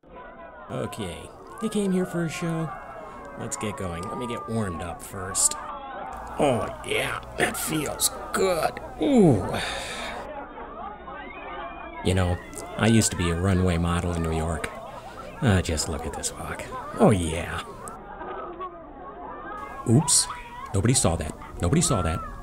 Okay, you came here for a show? Let's get going. Let me get warmed up first. Oh yeah, that feels good. Ooh. You know, I used to be a runway model in New York. Just look at this walk. Oh yeah. Oops. Nobody saw that. Nobody saw that.